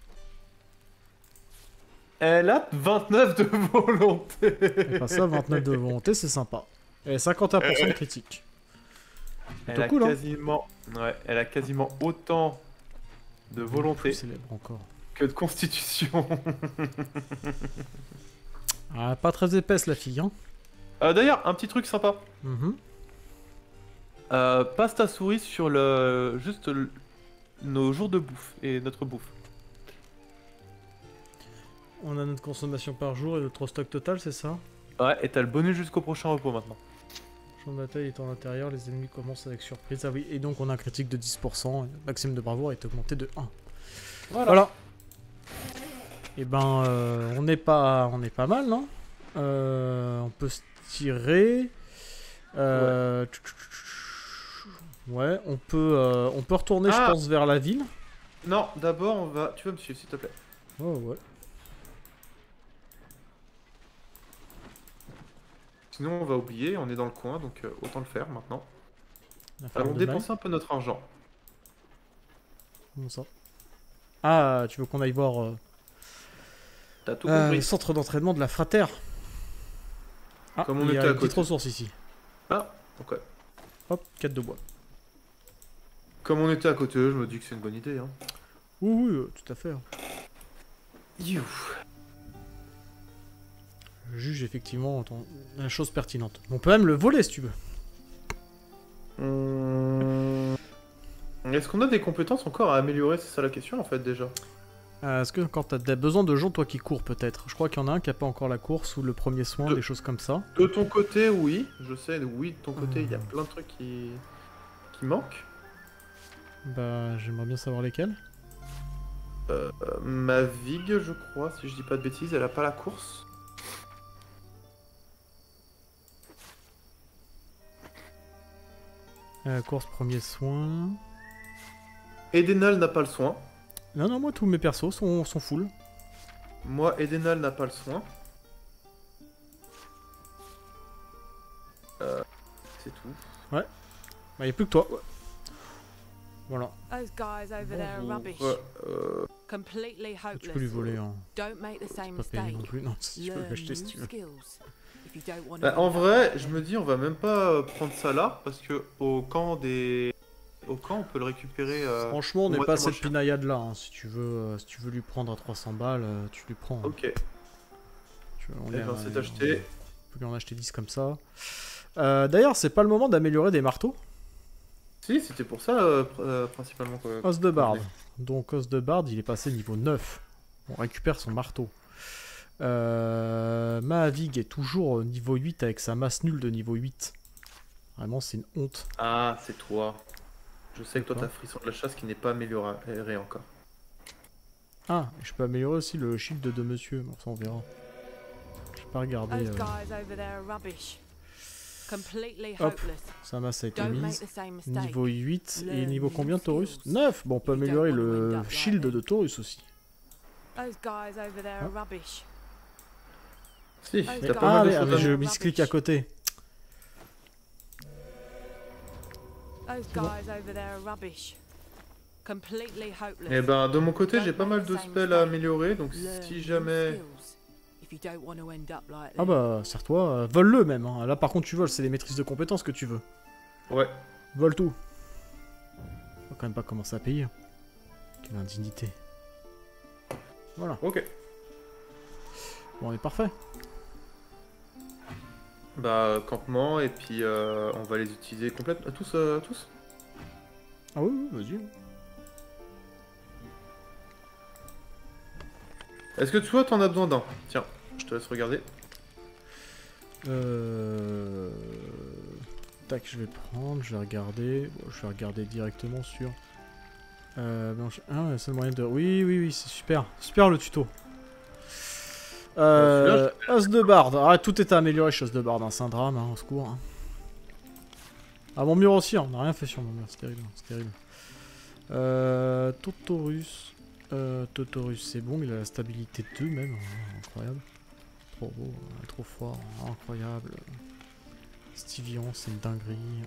Elle a 29 de volonté. Et pas ça, 29 de volonté, c'est sympa. Et 51% de critique. Elle a cool, hein. quasiment... Ouais, elle a quasiment autant de volonté Plus célèbre encore. que de constitution. Ah, pas très épaisse, la fille, hein. D'ailleurs, un petit truc sympa. Mhm. Passe ta souris sur juste nos jours de bouffe et notre bouffe. On a notre consommation par jour et notre stock total, c'est ça? Ouais, et t'as le bonus jusqu'au prochain repos maintenant. Champ de bataille est en intérieur, les ennemis commencent avec surprise. Ah oui, et donc on a un critique de 10%, et le maximum de bravoure est augmenté de 1. Voilà. Et ben, on est pas mal, non? On peut se tirer. Ouais, on peut retourner, je pense, vers la ville. Non, d'abord on va... Tu vas me suivre, s'il te plaît. Oh, ouais. Sinon on va oublier, on est dans le coin, donc autant le faire maintenant. La ferme Alors on de dépense un peu notre argent. Comment ça? Ah, tu veux qu'on aille voir T'as tout le compris. centre d'entraînement de la Frater. Ah, Comme on il y était a à une côté. petite ressource ici. Ah, ok. Hop, 4 de bois. Comme on était à côté, je me dis que c'est une bonne idée. Hein. Oui, tout à fait. You. Je juge effectivement la chose pertinente. On peut même le voler si tu veux. Est-ce qu'on a des compétences encore à améliorer? C'est ça la question en fait déjà. Est-ce que encore t'as besoin de gens toi qui courent peut-être? Je crois qu'il y en a un qui a pas encore la course ou le premier soin, des choses comme ça. De ton côté, oui. Je sais, oui, de ton côté, il y a plein de trucs qui manquent. Bah, j'aimerais bien savoir lesquels. Ma Vig, je crois, si je dis pas de bêtises, elle a pas la course. Course, premier soin. Edenal n'a pas le soin. Non, moi tous mes persos sont full. Moi, Edenal n'a pas le soin. C'est tout. Bah, y'a plus que toi. Voilà. Those guys over there are rubbish. Completely hopeless. Tu peux lui voler hein. Don't make the same Pas payé mistake. non plus. Non, si tu peux Learn l'acheter si new tu veux. skills. If you don't want Bah, to en be vrai, that je me dis, on va même pas prendre ça là, parce que au camp, on peut le récupérer. Franchement, on n'est moitié pas à moins cette cher. pinaillade là. Hein. Si tu veux lui prendre à 300 balles, tu lui prends. Hein. Ok. On Eh ben, c'est acheté. On peut lui en acheter 10 comme ça. D'ailleurs, c'est pas le moment d'améliorer des marteaux. Si, c'était pour ça principalement. Os de barde. Donc Os de barde, il est passé niveau 9. On récupère son marteau. Mahavig est toujours niveau 8 avec sa masse nulle de niveau 8. Vraiment, c'est une honte. Ah, c'est toi. Je sais que toi, Quoi t'as frisson de la chasse qui n'est pas amélioré encore. Ah, et je peux améliorer aussi le shield de monsieur. Bon, ça on verra. Je vais pas regarder. Those guys over there are rubbish. Completely Hop. hopeless. Sa masse a été Don't make mise. the same mistake. Niveau 8 et Learn niveau new combien Taurus? skills. 9. Bon, on peut If you don't améliorer want to le end up like shield de them. Taurus aussi. Those guys over there are rubbish. Si, Ah, t'as d'accord. pas mal de mais choses à je faire. misclique à côté. Those guys over there are rubbish. Completely hopeless. Et ben, de mon côté, j'ai pas mal de spells à améliorer, donc Learn si new jamais... skills if you don't want to end up like Ah them. bah, serre-toi, vole-le même. Hein. Là par contre tu voles, c'est les maîtrises de compétences que tu veux. Ouais. Vole tout. On va quand même pas commencer à payer. Quelle indignité. Voilà. Ok. Bon, on est parfait. Bah, campement, et puis on va les utiliser complètement. Tous, tous. Ah oui, oui, vas-y. Est-ce que toi, t'en as besoin d'un? Tiens, je te laisse regarder. Tac, je vais prendre, je vais regarder. Bon, je vais regarder directement sur... Ah, c'est le moyen de... Oui, oui, oui, c'est super. Super le tuto. As de barde. Ah, tout est à améliorer chez As de barde, hein. C'est un drame, hein, au secours. Hein. Ah, mon mur aussi, hein. On n'a rien fait sur mon mur, c'est terrible. C'est terrible. Totorus. Totorus, c'est bon, il a la stabilité 2 même. Hein, incroyable. Trop beau, trop fort, incroyable. Stivion, c'est une dinguerie.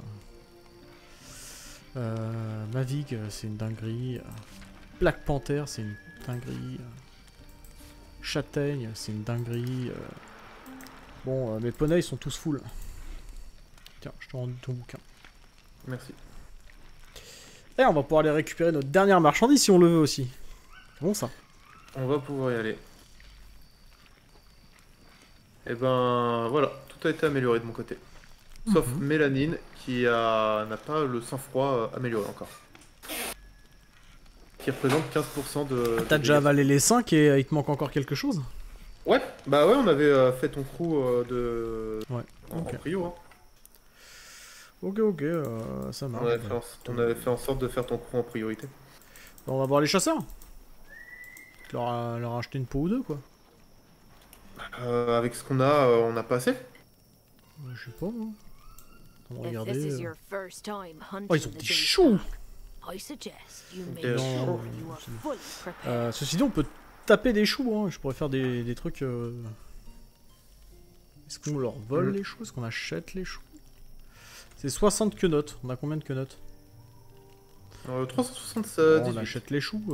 Mavig, c'est une dinguerie. Black Panther, c'est une dinguerie. Châtaigne, c'est une dinguerie. Bon, mes poneys ils sont tous full. Tiens, je te rends ton bouquin. Merci. Et on va pouvoir aller récupérer notre dernière marchandise si on le veut aussi. C'est bon ça. On va pouvoir y aller. Et ben voilà, tout a été amélioré de mon côté. Sauf Mélanine qui n'a pas le sang-froid amélioré encore. Qui représente 15% de... T'as déjà avalé les 5 et il te manque encore quelque chose? Ouais, bah ouais, on avait fait ton crew de... Ouais, en ok. prio. Hein. Ok, ça marche. On avait fait en sorte de faire ton crew en priorité. On va voir les chasseurs. Leur a acheté une peau ou deux quoi. Avec ce qu'on a, on a pas assez. Je sais pas moi. On va If regarder. this is your first time hunting Oh, ils ont the des big choux. I suggest you make Des sure choux. you are fully prepared. Ceci dit, on peut taper des choux. Hein. Je pourrais faire des trucs. Est-ce qu'on leur vole les choux? Est-ce qu'on achète les choux? C'est 60 quenottes. On a combien de quenottes? 378. On achète les choux.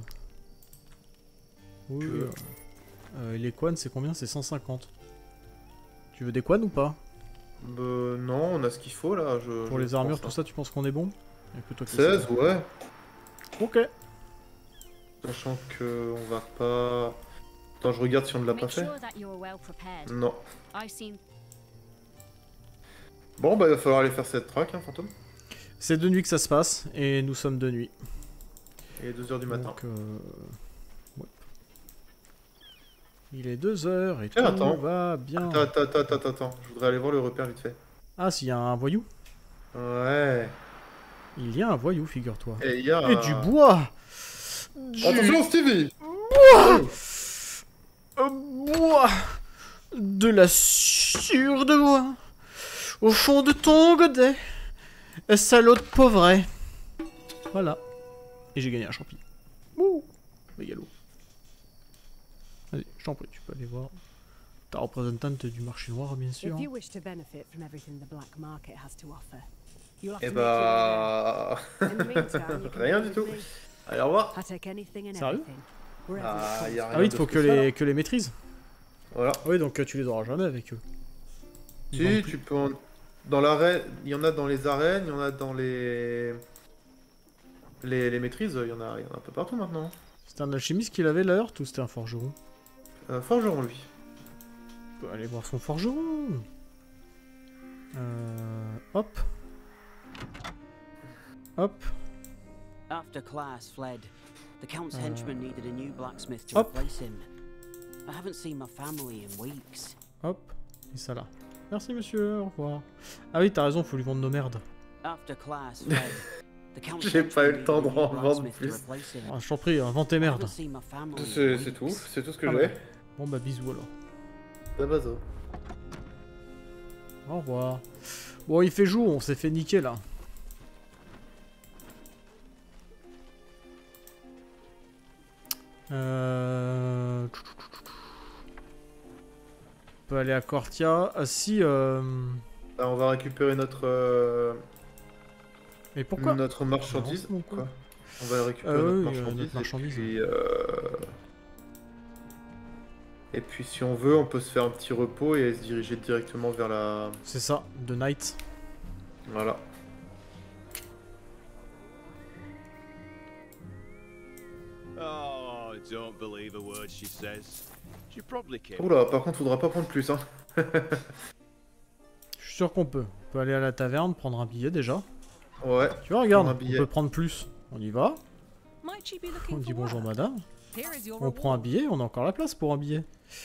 Oui. Les quans, c'est combien? C'est 150. Tu veux des quans ou pas? Non, on a ce qu'il faut là. Pour les armures, tout ça, tu penses qu'on est bon? 16, ouais. Ok. Sachant que on va pas... Attends, je regarde si on ne l'a pas Make fait. sure that you're well prepared. Non. I've seen Bon, bah il va falloir aller faire cette track, hein, fantôme. C'est de nuit que ça se passe, et nous sommes de nuit. Il est 2h du matin. Donc, ouais. Il est 2h et Tiens, tout attends. va bien. Attends. Je voudrais aller voir le repère vite fait. Ah, s'il y a un voyou? Ouais. Il y a un voyou, figure-toi. Et il y a... Et du bois! Attention, Stevie! Bois! De la sueur de bois! Au fond de ton godet! Salaud de pauvret! Voilà. Et j'ai gagné un champi. Ouh! Mégalo. Vas-y, je t'en prie, tu peux aller voir ta représentante du marché noir, bien sûr. If you wish to benefit from everything the black market has to offer, you'll have Et to bah... make your way. In the meantime, you can Rien come du with tout. me. Allez, au revoir. I take anything and Sérieux? everything. Wherever Ah, it y a comes rien Ah oui, il de faut que spécial. les maîtrises. Voilà. Oui, donc tu les auras jamais avec eux. Ils Si, vendent plus. tu peux en... Dans l'arène, il y en a dans les arènes, il y en a dans les maîtrises, il y en a un peu partout maintenant. C'était un alchimiste qui l'avait la heurte ou c'était un forgeron? Forgeron, lui. On peut aller voir son forgeron. Hop. Hop. After Class fled, the Count's henchmen needed a new blacksmith to Hop. replace him. I haven't seen my family in weeks. Hop. Et ça là. Merci monsieur, au revoir. Ah oui, t'as raison, faut lui vendre nos merdes. After Class fled, the Count's J'ai pas eu le henchmen temps needed de a en new vendre blacksmith to plus. replace him. Ah, je t'en prie, vends tes I merdes. haven't seen my family in C'est tout, weeks. c'est tout ce que Ah j'ai. ouais. Bon bah bisous alors. La base. Au revoir. Bon, il fait jour, on s'est fait niquer là. On peut aller à Cortia. Ah si, Là, on va récupérer notre Et pourquoi notre marchandise. Non, Quoi on va récupérer notre marchandise. Et puis si on veut, on peut se faire un petit repos et se diriger directement vers la... C'est ça, The Night. Voilà. Oh, don't believe a word she says. She probably came. Oula, par contre, faudra pas prendre plus, hein. Je suis sûr qu'on peut. On peut aller à la taverne, prendre un billet déjà. Ouais. Tu vois, regarde, on peut prendre plus. On y va. On dit bonjour madame. On prend un billet, on a encore la place pour un billet.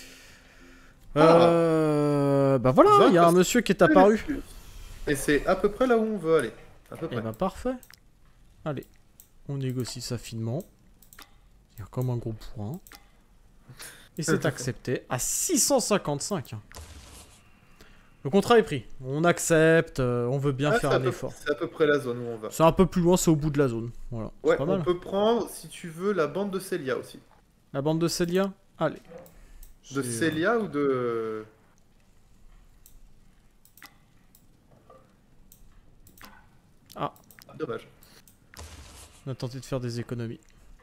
Bah voilà, il y a un monsieur qui est apparu. Et c'est à peu près là où on veut aller. À peu près. Et bah parfait. Allez, on négocie ça finement. C'est comme un gros point. Et c'est accepté à 655. Le contrat est pris. On accepte, on veut bien faire un effort. C'est à peu près la zone où on va. C'est un peu plus loin, c'est au bout de la zone. Voilà. Ouais, pas mal. On peut prendre, si tu veux, la bande de Célia aussi. La bande de Célia? Allez. De Célia ou de... Ah. Dommage. On a tenté de faire des économies.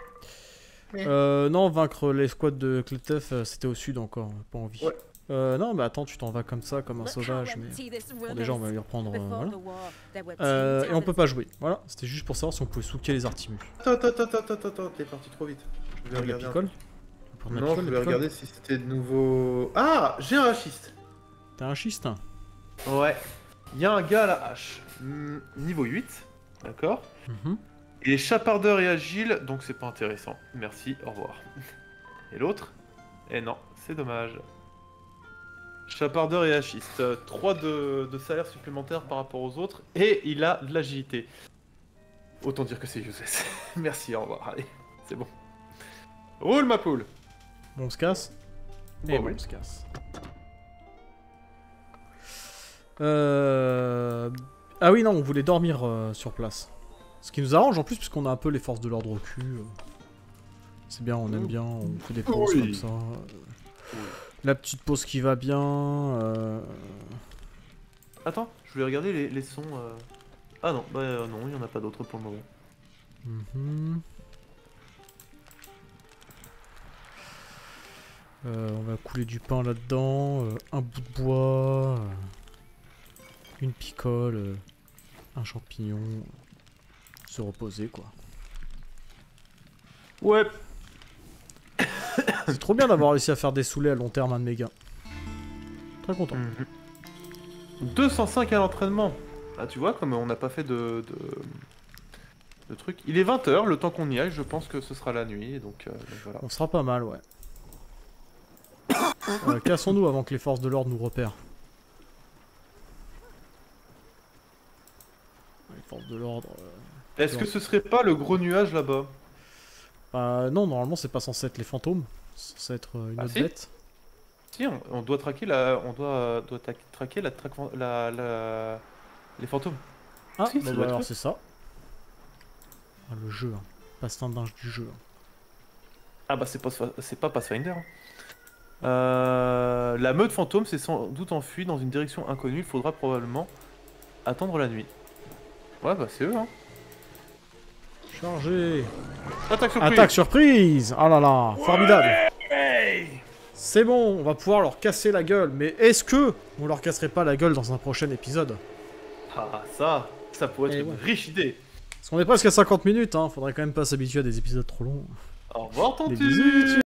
Non, vaincre l'escouade de Cletef, c'était au sud encore, pas envie. Ouais. Non, mais attends, tu t'en vas comme ça, comme un sauvage, mais... Bon, déjà, on va lui reprendre... voilà. Et on peut pas jouer, voilà. C'était juste pour savoir si on pouvait souquer les artimus. Attends, t'es parti trop vite. Je vais regarder. Non, je voulais regarder si c'était de nouveau... Ah, j'ai un hachiste. T'as un schiste? Ouais. Il y a un gars à la hache. Niveau 8, d'accord. Il est chapardeur et agile, donc c'est pas intéressant. Merci, au revoir. Et l'autre? Eh non, c'est dommage. Chapardeur et hachiste. 3 de salaire supplémentaire par rapport aux autres, et il a de l'agilité. Autant dire que c'est useless. Merci, au revoir. Allez, c'est bon. Roule ma poule. Bon, on se casse? Bon, on se casse. Ah oui, non, on voulait dormir sur place. Ce qui nous arrange en plus, puisqu'on a un peu les forces de l'ordre au cul. C'est bien, on aime bien, on fait des pauses comme ça. La petite pause qui va bien. Attends, je voulais regarder les sons. Ah non, bah non, il n'y en a pas d'autres pour le moment. On va couler du pain là-dedans, un bout de bois, une picole, un champignon, se reposer quoi. Ouais. C'est trop bien d'avoir réussi à faire des saoulés à long terme, un de mes gars. Très content. 205 à l'entraînement. Ah tu vois, comme on n'a pas fait de trucs. Il est 20h, le temps qu'on y aille, je pense que ce sera la nuit, donc voilà. On sera pas mal, ouais. Cassons-nous avant que les forces de l'ordre nous repèrent. Les forces de l'ordre... Est-ce que ce serait pas le gros nuage là-bas? Non, normalement c'est pas censé être les fantômes. C'est censé être une autre bête. Si, on doit traquer traquer les fantômes. Ah, si, bah alors c'est ça. Ah, le jeu, hein. Passe-temps-dingue du jeu. Ah bah c'est pas Pathfinder. La meute fantôme s'est sans doute enfuie dans une direction inconnue. Il faudra probablement attendre la nuit. Ouais bah c'est eux hein. Chargé. Attaque surprise. Attaque surprise. Ah là là, formidable. C'est bon, on va pouvoir leur casser la gueule. Mais est-ce que on leur casserait pas la gueule dans un prochain épisode? Ah ça pourrait être une riche idée. Parce qu'on est presque à 50 minutes, hein. Faudrait quand même pas s'habituer à des épisodes trop longs. Au revoir Des bisous.